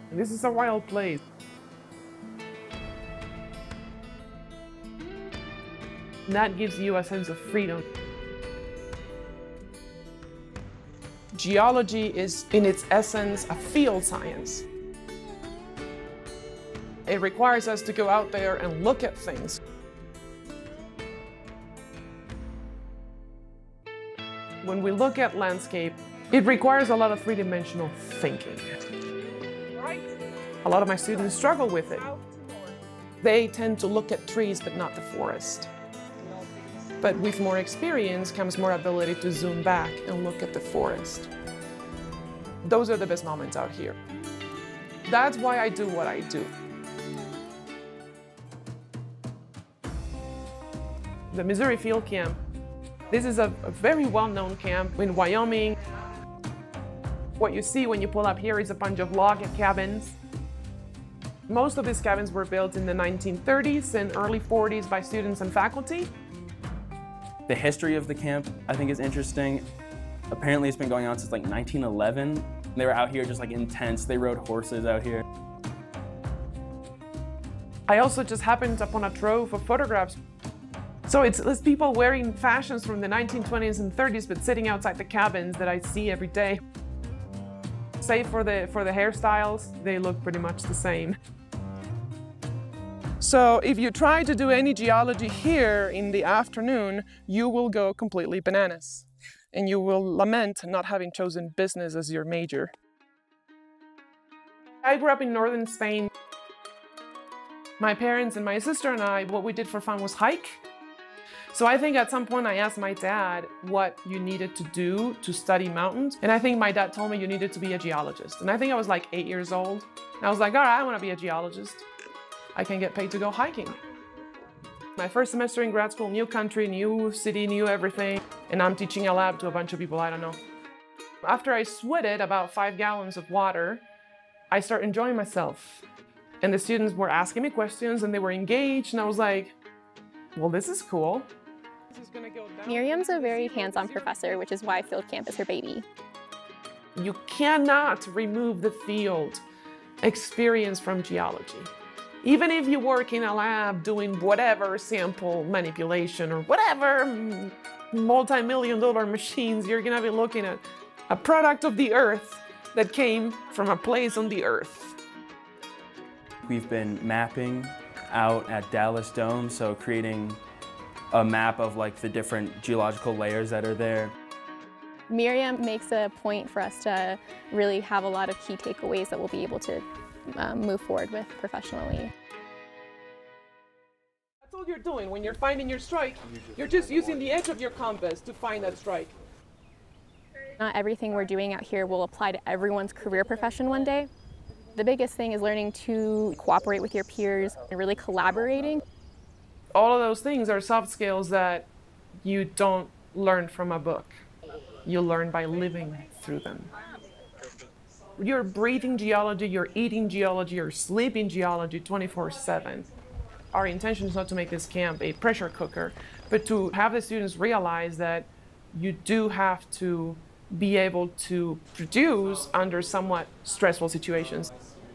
This is a wild place. That gives you a sense of freedom. Geology is, in its essence, a field science. It requires us to go out there and look at things. When we look at landscape, it requires a lot of three-dimensional thinking. A lot of my students struggle with it. They tend to look at trees, but not the forest. But with more experience comes more ability to zoom back and look at the forest. Those are the best moments out here. That's why I do what I do. The Missouri Field Camp. This is a very well-known camp in Wyoming. What you see when you pull up here is a bunch of log cabins. Most of these cabins were built in the 1930s and early 40s by students and faculty. The history of the camp, I think, is interesting. Apparently, it's been going on since like 1911. They were out here just like in tents. They rode horses out here. I also just happened upon a trove of photographs. So it's people wearing fashions from the 1920s and 30s, but sitting outside the cabins that I see every day. Save for the hairstyles, they look pretty much the same. So if you try to do any geology here in the afternoon, you will go completely bananas. And you will lament not having chosen business as your major. I grew up in northern Spain. My parents and my sister and I, what we did for fun was hike. So I think at some point I asked my dad what you needed to do to study mountains. And I think my dad told me you needed to be a geologist. And I think I was like 8 years old. And I was like, all right, I want to be a geologist. I can get paid to go hiking. My first semester in grad school, new country, new city, new everything. And I'm teaching a lab to a bunch of people I don't know. After I sweated about 5 gallons of water, I started enjoying myself. And the students were asking me questions and they were engaged. And I was like, well, this is cool. Miriam's a very hands-on professor, which is why field camp is her baby. You cannot remove the field experience from geology. Even if you work in a lab doing whatever sample manipulation or whatever multi-million-dollar machines, you're gonna be looking at a product of the earth that came from a place on the earth. We've been mapping out at Dallas Dome, so creating a map of like the different geological layers that are there. Miriam makes a point for us to really have a lot of key takeaways that we'll be able to move forward with professionally. That's all you're doing when you're finding your strike. You're just using the edge of your compass to find that strike. Not everything we're doing out here will apply to everyone's career profession one day. The biggest thing is learning to cooperate with your peers and really collaborating. All of those things are soft skills that you don't learn from a book. You learn by living through them. You're breathing geology, you're eating geology, you're sleeping geology 24/7. Our intention is not to make this camp a pressure cooker, but to have the students realize that you do have to be able to produce under somewhat stressful situations.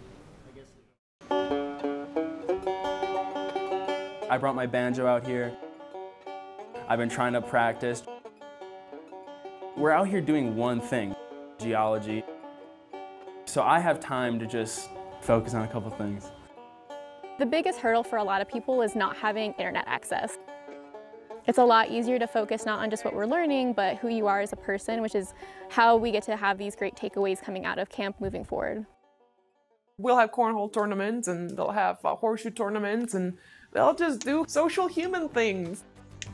I brought my banjo out here. I've been trying to practice. We're out here doing one thing, geology. So I have time to just focus on a couple things. The biggest hurdle for a lot of people is not having internet access. It's a lot easier to focus not on just what we're learning, but who you are as a person, which is how we get to have these great takeaways coming out of camp moving forward. We'll have cornhole tournaments and they'll have horseshoe tournaments and they'll just do social human things.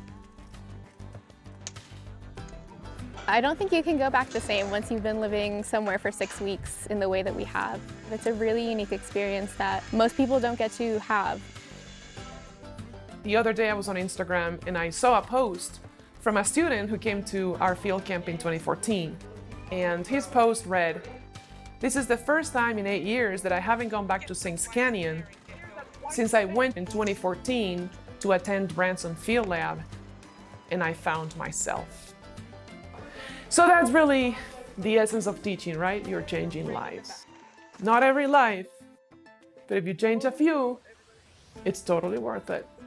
I don't think you can go back the same once you've been living somewhere for 6 weeks in the way that we have. It's a really unique experience that most people don't get to have. The other day I was on Instagram and I saw a post from a student who came to our field camp in 2014. And his post read, "This is the first time in 8 years that I haven't gone back to St. Canyon since I went in 2014 to attend Branson Field Lab and I found myself." So that's really the essence of teaching, right? You're changing lives. Not every life, but if you change a few, it's totally worth it.